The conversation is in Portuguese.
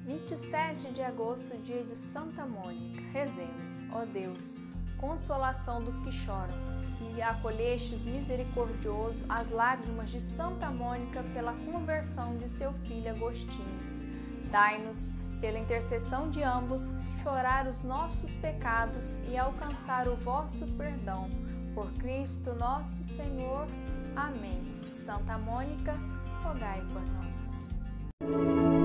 27 de agosto, dia de Santa Mônica. Rezemos, ó Deus, consolação dos que choram, e acolhestes misericordioso as lágrimas de Santa Mônica pela conversão de seu filho Agostinho. Dai-nos, pela intercessão de ambos, chorar os nossos pecados e alcançar o vosso perdão. Por Cristo nosso Senhor. Amém. Santa Mônica, rogai por nós.